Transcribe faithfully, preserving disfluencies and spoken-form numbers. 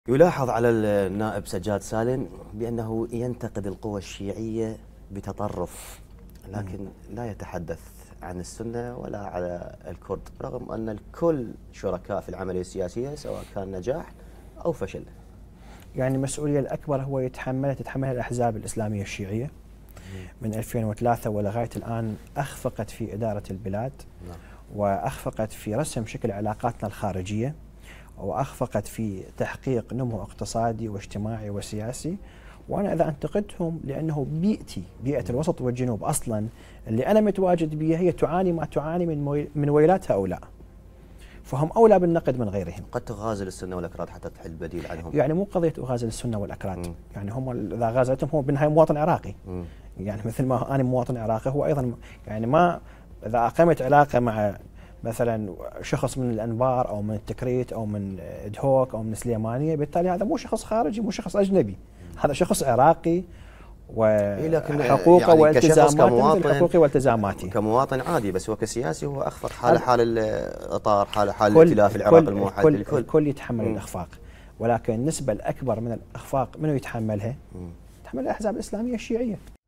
يلاحظ على النائب سجاد سالم بأنه ينتقد القوى الشيعية بتطرف، لكن لا يتحدث عن السنة ولا على الكرد، رغم أن الكل شركاء في العملية السياسية سواء كان نجاح أو فشل. يعني المسؤولية الأكبر هو يتحملها تتحملها الأحزاب الإسلامية الشيعية من ألفين وثلاثة ولغاية الآن. أخفقت في إدارة البلاد، وأخفقت في رسم شكل علاقاتنا الخارجية، وأخفقت في تحقيق نمو اقتصادي واجتماعي وسياسي. وأنا إذا انتقدتهم لأنه بيئتي بيئة الوسط والجنوب أصلا اللي أنا متواجد بها هي تعاني ما تعاني من من ويلات هؤلاء، فهم أولى بالنقد من غيرهم. قد تغازل السنة والأكراد حتى تحل بديل عنهم. يعني مو قضية أغازل السنة والأكراد، م. يعني هم إذا غازلتهم هو بالنهاية مواطن عراقي، م. يعني مثل ما أنا مواطن عراقي هو أيضا، يعني ما إذا أقمت علاقة مع مثلا شخص من الأنبار أو من التكريت أو من دهوك أو من سليمانية، بالتالي هذا مو شخص خارجي، مو شخص أجنبي، هذا شخص عراقي وحقوقه يعني والتزاماته مثل حقوقي والتزاماتي كمواطن عادي، بس هو كسياسي هو أخفق حال حال الإطار، حال حال الائتلاف العراقي الموحد. الكل, الكل, الكل يتحمل م. الإخفاق، ولكن النسبة الأكبر من الإخفاق منو يتحملها؟ يتحمل الأحزاب الإسلامية الشيعية.